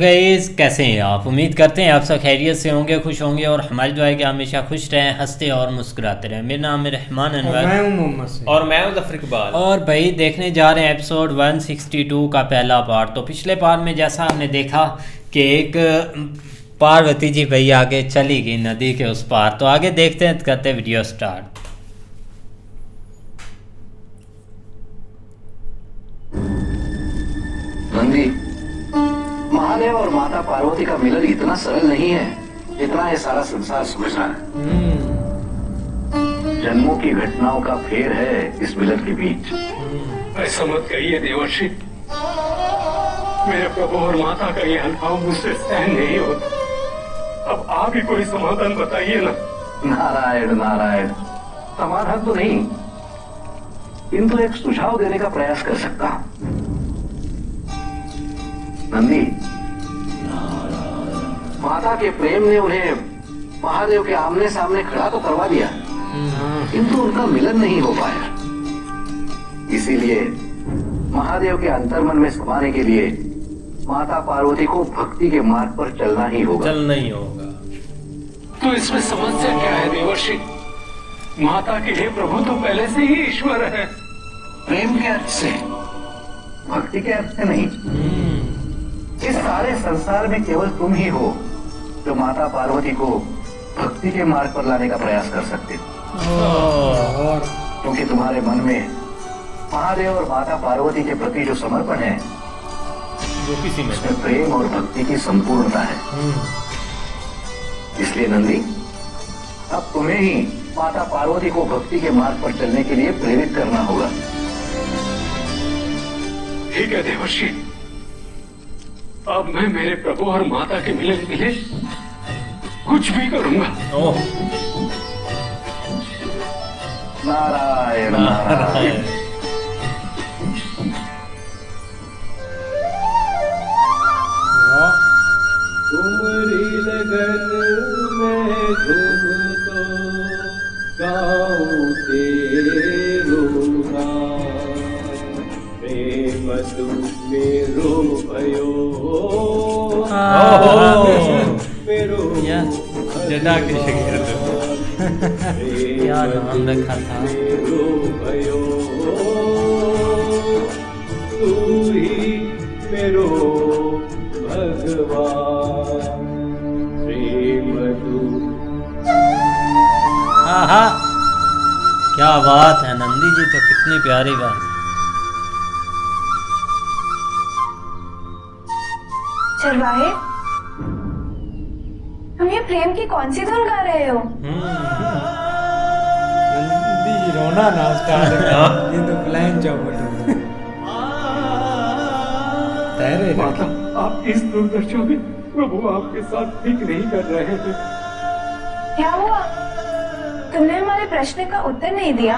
Guys, कैसे हैं आप? उम्मीद करते हैं आप सब खैरियत से होंगे, खुश होंगे और हमारी दुआ है कि हमेशा खुश रहें, हंसते और मुस्कुराते रहें। मेरा नाम है रहमान अनवर मैं हूं मोहम्मद से और मैं हूं ज़फर इकबाल। और भाई देखने जा रहे हैं एपिसोड 162 का पहला पार्ट। तो पिछले पार्ट में जैसा हमने देखा कि एक पार्वती जी भाई आगे चली गई नदी के उस पार, तो आगे देखते हैं, करते हैं वीडियो स्टार्ट। नंदी, महादेव और माता पार्वती का मिलन इतना सरल नहीं है जितना ये सारा संसार समझ रहा है। जन्मों की घटनाओं का फेर है इस मिलन के बीच। ऐसा मत कहिए देवर्षि, मेरे प्रभु और माता का ये हल्काव मुझसे सहन नहीं होता। अब आप ही कोई समाधान बताइए ना। नारायण नारायण, समाधान तो नहीं, किंतु एक सुझाव देने का प्रयास कर सकता हूं। नंदी, माता के प्रेम ने उन्हें महादेव के आमने सामने खड़ा तो करवा दिया, किंतु उनका मिलन नहीं हो पाया। इसीलिए महादेव के अंतर्मन में समाने के लिए माता पार्वती को भक्ति के मार्ग पर चलना ही होगा। तो इसमें समस्या क्या है देवर्षि? माता के लिए प्रभु तो पहले से ही ईश्वर है। प्रेम के अर्थ से, भक्ति के अर्थ से नहीं। इस सारे संसार में केवल तुम ही हो जो माता पार्वती को भक्ति के मार्ग पर लाने का प्रयास कर सकते हो। क्योंकि तुम्हारे मन में महादेव और माता पार्वती के प्रति जो समर्पण है, जो किसी में उसमें प्रेम और भक्ति की संपूर्णता है। इसलिए नंदी, अब तुम्हें ही माता पार्वती को भक्ति के मार्ग पर चलने के लिए प्रेरित करना होगा। ठीक है देवर्षि, अब मैं मेरे प्रभु और माता के मिलन के लिए कुछ भी करूंगा। नारायण नारायण। तुम्हारी लगन में घूम तो गाऊं तेरो गान, प्रेम तू मेरो भयो मेरो जटा के शकीर क्या नाम रखा था? मेरो भयो तू ही मेरो भगवान, प्रेम तू। हाँ, क्या बात है नंदी जी, तो कितनी प्यारी बात। चरवाहे, तुम ये प्रेम की कौन सी धुन गा रहे हो? नंदी जी रोना ना स्टार्ट ये तो प्लान चौपट तेरे माता, आप इस दुर्दशा में प्रभु आपके साथ ठीक नहीं कर रहे हैं। क्या हुआ? तुमने हमारे प्रश्न का उत्तर नहीं दिया।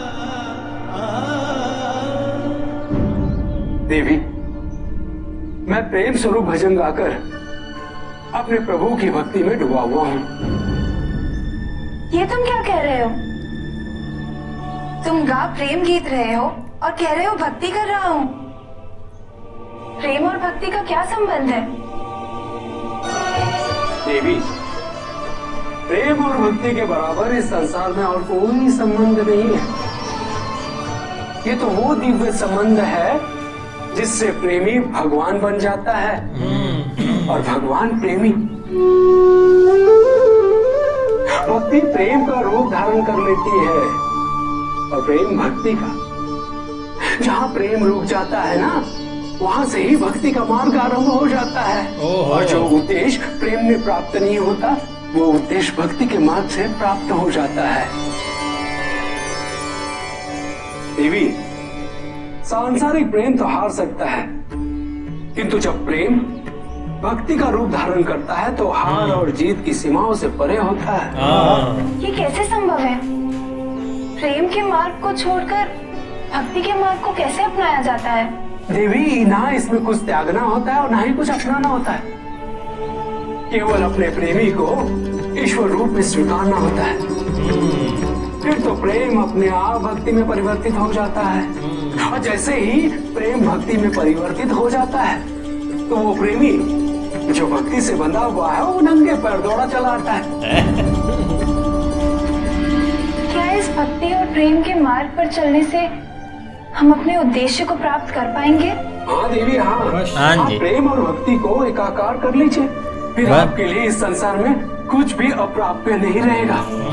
देवी, मैं प्रेम स्वरूप भजन गाकर अपने प्रभु की भक्ति में डूबा हुआ हूँ। ये तुम क्या कह रहे हो? तुम गा प्रेम गीत रहे हो और कह रहे हो भक्ति कर रहा हूँ। प्रेम और भक्ति का क्या संबंध है? देवी, प्रेम और भक्ति के बराबर इस संसार में और कोई संबंध नहीं है। ये तो वो दिव्य संबंध है जिससे प्रेमी भगवान बन जाता है और भगवान प्रेमी। भक्ति प्रेम का रूप धारण कर लेती है और प्रेम भक्ति का। जहाँ प्रेम रुक जाता है ना, वहां से ही भक्ति का मार्ग आरंभ हो जाता है। और जो उद्देश्य प्रेम में प्राप्त नहीं होता, वो उद्देश्य भक्ति के मार्ग से प्राप्त हो जाता है। देवी, सांसारिक प्रेम तो हार सकता है, किंतु जब प्रेम भक्ति का रूप धारण करता है तो हार और जीत की सीमाओं से परे होता है। ये कैसे संभव है? प्रेम के मार्ग को छोड़कर भक्ति के मार्ग को कैसे अपनाया जाता है? देवी, ना इसमें कुछ त्यागना होता है और ना ही कुछ अपनाना होता है। केवल अपने प्रेमी को ईश्वर रूप में स्वीकारना होता है, फिर तो प्रेम अपने आप भक्ति में परिवर्तित हो जाता है। और जैसे ही प्रेम भक्ति में परिवर्तित हो जाता है, तो वो प्रेमी जो भक्ति से बंधा हुआ है वो नंगे पैर दौड़ा चला आता है। क्या इस भक्ति और प्रेम के मार्ग पर चलने से हम अपने उद्देश्य को प्राप्त कर पाएंगे? हाँ देवी, हाँ। हाँ आप जी। प्रेम और भक्ति को एकाकार कर लीजिए, फिर वाह। आपके लिए इस संसार में कुछ भी अप्राप्य नहीं रहेगा।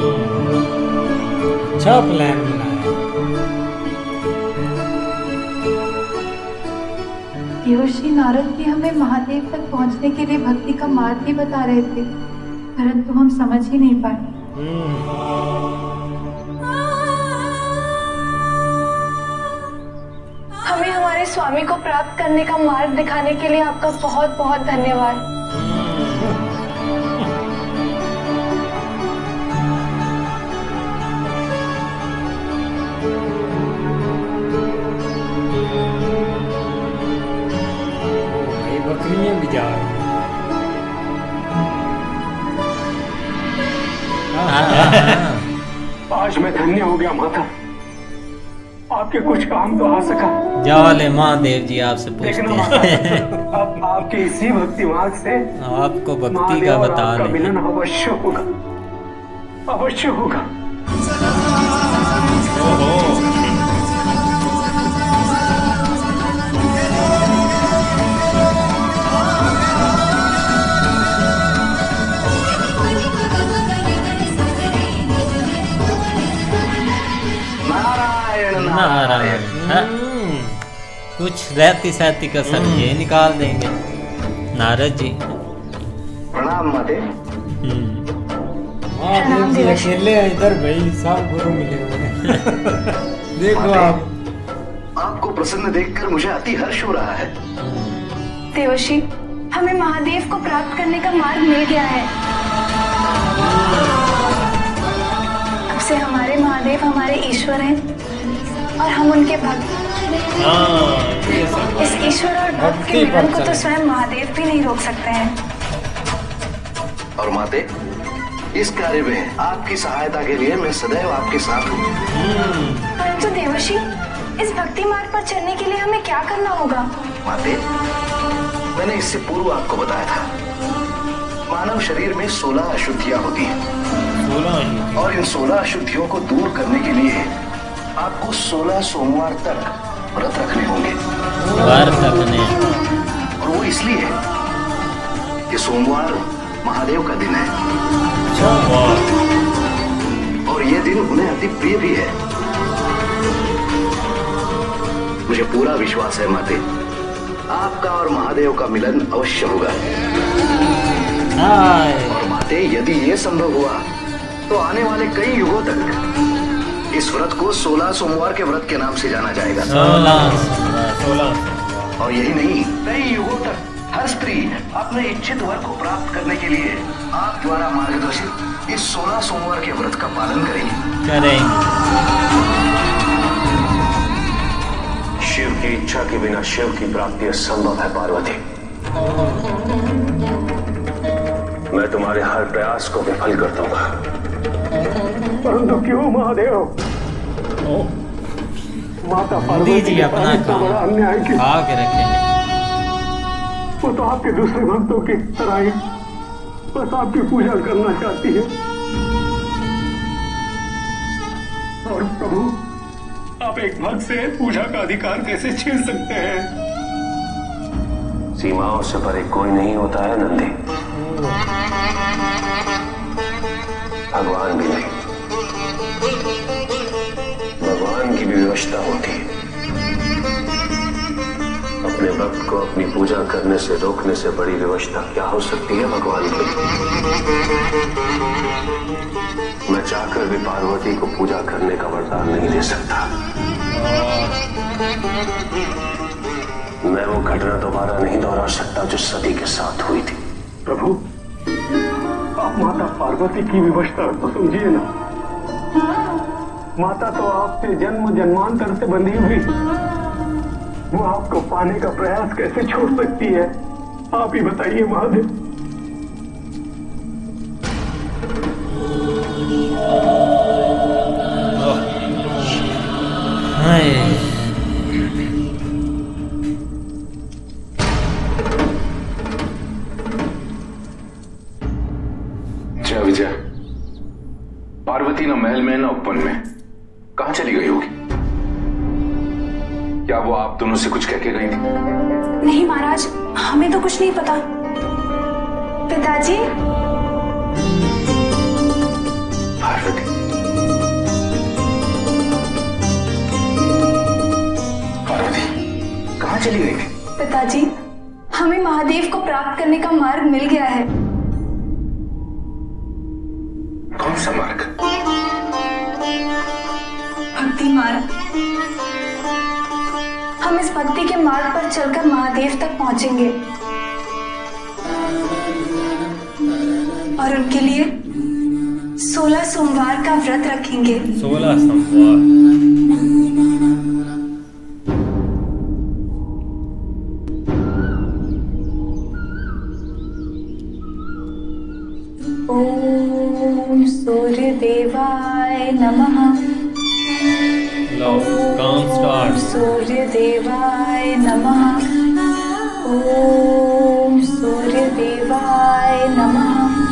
अच्छा प्लान बनाया। देवर्षि नारद भी हमें महादेव तक पहुंचने के लिए भक्ति का मार्ग भी बता रहे थे, परंतु हम समझ ही नहीं पाए। हमें हमारे स्वामी को प्राप्त करने का मार्ग दिखाने के लिए आपका बहुत बहुत धन्यवाद। भाई बकरियां भी जा रही आज मैं धन्य हो गया माता, आपके कुछ काम तो आ सका। जाले महादेव जी आपसे पूछते लेकिन हैं। अब आपके इसी भक्ति मार्ग से आपको भक्ति महादेव का और बता आपका रहे मिलन अवश्य होगा, अवश्य होगा। नारायण नारायण। हाँ? कुछ रहती सहती कसर ये निकाल देंगे नारद जी। प्रणाम माते। हाँ देव जी अकेले हैं इधर, भाई सब गुरु मिले हुए हैं। देखो आप, आपको प्रसन्न देखकर मुझे अति हर्ष हो रहा है। देवर्षि, हमें महादेव को प्राप्त करने का मार्ग मिल गया है। अब से हमारे महादेव हमारे ईश्वर हैं और हम उनके भक्त। इस ईश्वर और भक्त के मिलन को तो स्वयं महादेव भी नहीं रोक सकते हैं। और माते, इस कार्य में आपकी सहायता के लिए मैं सदैव आपके साथ हूँ। परंतु देवर्षि, इस भक्ति मार्ग पर चलने के लिए हमें क्या करना होगा? माते, मैंने इससे पूर्व आपको बताया था, मानव शरीर में 16 अशुद्धियां होती हैं, 16 और इन 16 अशुद्धियों को दूर करने के लिए आपको 16 सोमवार तक व्रत रखने होंगे। व्रत रखने, और वो इसलिए कि सोमवार महादेव का दिन है और ये दिन उन्हें अति प्रिय भी है। मुझे पूरा विश्वास है माते, आपका और महादेव का मिलन अवश्य होगा। और माते, यदि ये संभव हुआ तो आने वाले कई युगों तक इस व्रत को 16 सोमवार के व्रत के नाम से जाना जाएगा। 16 और यही नहीं, कई युगों तक हर स्त्री अपने इच्छित वर को प्राप्त करने के लिए आप द्वारा मार्गदर्शित इस 16 सोमवार के व्रत का पालन करेंगे। शिव की इच्छा के बिना शिव की प्राप्ति असंभव है पार्वती। मैं तुम्हारे हर प्रयास को विफल कर दूंगा। परंतु क्यों महादेव? माता पार्वती जी अपना काम अन्याय क्यों? खा के रखेंगे। वो तो आपके दूसरे भक्तों की तरह ही बस आपकी पूजा करना चाहती है। और प्रभु, आप एक भक्त से पूजा का अधिकार कैसे छीन सकते हैं? सीमाओं से परे कोई नहीं होता है नंदी, भगवान भी नहीं। भगवान की भी व्यवस्था होती है। अपने भक्त को अपनी पूजा करने से रोकने से बड़ी व्यवस्था क्या हो सकती है भगवान की? मैं चाहकर भी पार्वती को पूजा करने का वरदान नहीं दे सकता। मैं वो घटना दोबारा नहीं दोहरा सकता जो सती के साथ हुई थी। प्रभु, आप माता पार्वती की विवशता तो समझिए ना। माता तो आपसे जन्म जन्मांतर से बंधी हुई, वो आपको पाने का प्रयास कैसे छोड़ सकती है? आप ही बताइए महादेव। कहां चली गई होगी? क्या वो आप दोनों से कुछ कह के गई थी? नहीं महाराज, हमें तो कुछ नहीं पता। पिताजी। पार्वती, पार्वती कहां चली गई थी? पिताजी, हमें महादेव को प्राप्त करने का मार्ग मिल गया है। कौन सा मार्ग? भक्ति मार्ग। हम इस भक्ति के मार्ग पर चलकर महादेव तक पहुंचेंगे और उनके लिए 16 सोमवार का व्रत रखेंगे। 16 सोमवार। ओम सूर्य देवाय नमः। लो काम स्टार्ट। सूर्य देवाय नमः। ओम सूर्य देवाय नमः।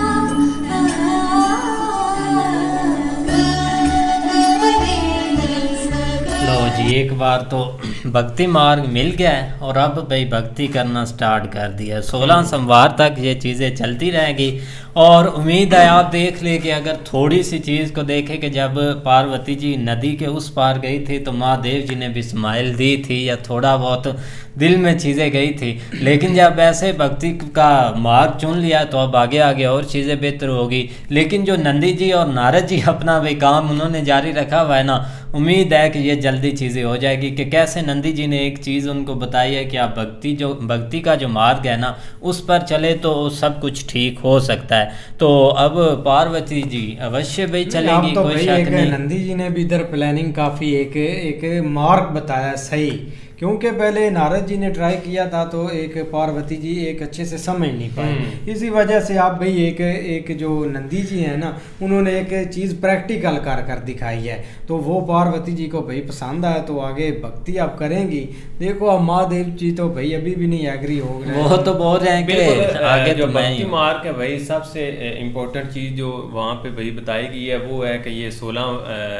लो जी, एक बार तो भक्ति मार्ग मिल गया है और अब भाई भक्ति करना स्टार्ट कर दिया। 16 सोमवार तक ये चीज़ें चलती रहेंगी और उम्मीद है आप देख ले कि अगर थोड़ी सी चीज़ को देखें कि जब पार्वती जी नदी के उस पार गई थी तो महादेव जी ने भी स्माइल दी थी या थोड़ा बहुत दिल में चीज़ें गई थी, लेकिन जब ऐसे भक्ति का मार्ग चुन लिया तो अब आगे आगे और चीज़ें बेहतर होगी। लेकिन जो नंदी जी और नारद जी अपना भी काम उन्होंने जारी रखा हुआ है ना, उम्मीद है कि ये जल्दी चीज़ें हो जाएगी। कि कैसे नंदी जी ने एक चीज़ उनको बताई है कि आप भक्ति का जो मार्ग है ना उस पर चले तो सब कुछ ठीक हो सकता है। तो अब पार्वती जी अवश्य भाई चलेगी, तो कोई भाई शक नहीं। नंदी जी ने भी इधर प्लानिंग काफ़ी एक मार्ग बताया सही, क्योंकि पहले नारद जी ने ट्राई किया था तो एक पार्वती जी एक अच्छे से समझ नहीं पाए। इसी वजह से आप भाई एक जो नंदी जी है ना उन्होंने एक चीज़ प्रैक्टिकल कर दिखाई है, तो वो पार्वती जी को भाई पसंद आया तो आगे भक्ति आप करेंगी। देखो अब महादेव जी तो भाई अभी भी नहीं एग्री हो रहे, वो तो बोल रहे हैं कि आगे जो तो मैं भक्ति मार्ग है भाई, सबसे इम्पोर्टेंट चीज जो वहाँ पे भाई बताई गई है वो है कि ये 16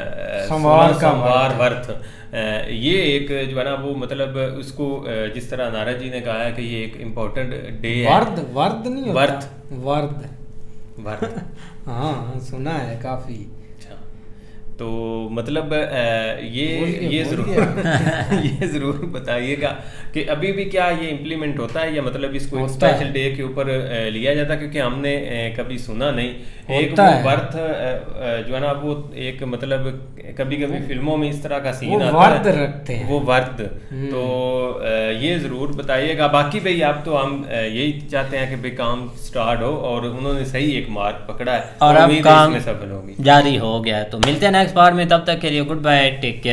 सोमवार व्रत, ये एक जो है ना वो मतलब उसको जिस तरह नारद जी ने कहा है कि ये एक इम्पोर्टेंट डे है। वर्द नहीं होता, वर्द हाँ सुना है काफी। अच्छा, तो मतलब ये जरूर बताइएगा कि अभी भी क्या ये इम्प्लीमेंट होता है या मतलब इसको एक स्पेशल डे के ऊपर लिया जाता है, क्योंकि हमने कभी सुना नहीं। एक वो वर्थ जो है ना वो एक मतलब कभी कभी फिल्मों में इस तरह का सीन आता है, रखते हैं वो वर्थ, तो ये जरूर बताइएगा। बाकी भाई आप तो हम यही चाहते हैं कि भाई काम स्टार्ट हो और उन्होंने सही एक मार्ग पकड़ा है और अब काम सफल होगी, जारी हो गया है। तो मिलते हैं नेक्स्ट पार्ट में, तब तक के लिए गुड बाय, टेक केयर।